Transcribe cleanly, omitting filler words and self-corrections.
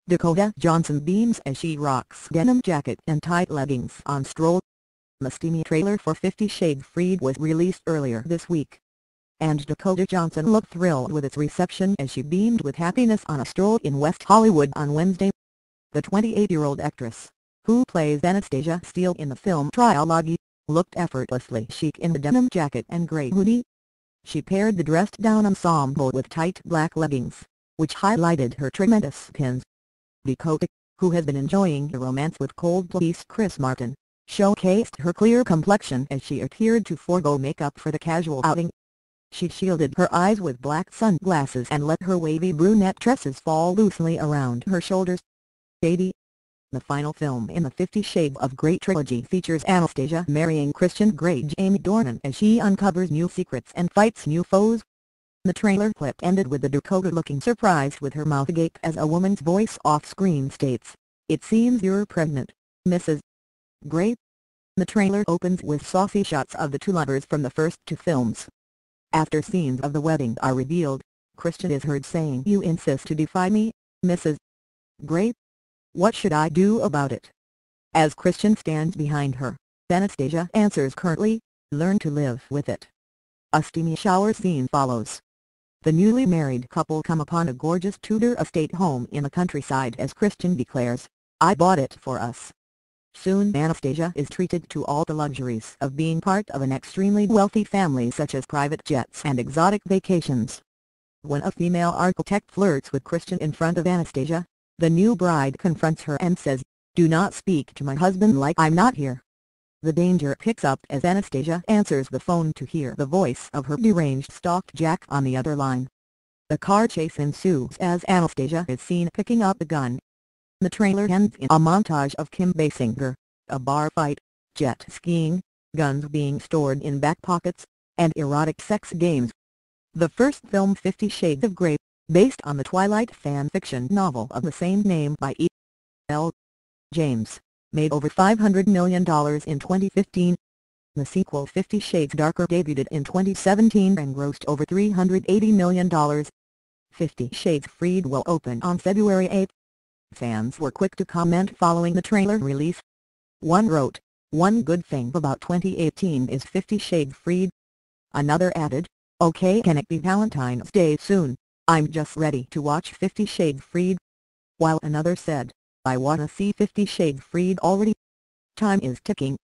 Dakota Johnson beams as she rocks denim jacket and tight leggings on Stroll. The steamy trailer for 50 Shades Freed was released earlier this week, and Dakota Johnson looked thrilled with its reception as she beamed with happiness on a stroll in West Hollywood on Wednesday. The 28-year-old actress, who plays Anastasia Steele in the film Trilogy, looked effortlessly chic in a denim jacket and grey hoodie. She paired the dressed-down ensemble with tight black leggings, which highlighted her tremendous pins. Dakota, who has been enjoying a romance with Coldplay's Chris Martin, showcased her clear complexion as she appeared to forego makeup for the casual outing. She shielded her eyes with black sunglasses and let her wavy brunette tresses fall loosely around her shoulders. Shady. The final film in the 50 Shades of Grey trilogy features Anastasia marrying Christian Grey Jamie Dornan as she uncovers new secrets and fights new foes. The trailer clip ended with the Dakota looking surprised with her mouth agape as a woman's voice off-screen states, "It seems you're pregnant, Mrs. Grey." The trailer opens with saucy shots of the two lovers from the first two films. After scenes of the wedding are revealed, Christian is heard saying, "You insist to defy me, Mrs. Grey? What should I do about it?" As Christian stands behind her, Anastasia answers curtly, "Learn to live with it." A steamy shower scene follows. The newly married couple come upon a gorgeous Tudor estate home in the countryside as Christian declares, "I bought it for us." Soon Anastasia is treated to all the luxuries of being part of an extremely wealthy family, such as private jets and exotic vacations. When a female architect flirts with Christian in front of Anastasia, the new bride confronts her and says, "Do not speak to my husband like I'm not here." The danger picks up as Anastasia answers the phone to hear the voice of her deranged stalked Jack on the other line. The car chase ensues as Anastasia is seen picking up a gun. The trailer ends in a montage of Kim Basinger, a bar fight, jet skiing, guns being stored in back pockets, and erotic sex games. The first film 50 Shades of Grey, based on the Twilight fan fiction novel of the same name by E.L. James, made over $500 million in 2015. The sequel 50 Shades Darker debuted in 2017 and grossed over $380 million. 50 Shades Freed will open on February 8. Fans were quick to comment following the trailer release. One wrote, "One good thing about 2018 is 50 Shades Freed." Another added, "Okay, can it be Valentine's Day soon? I'm just ready to watch 50 Shades Freed." While another said, "I wanna see 50 Shades Freed already. Time is ticking."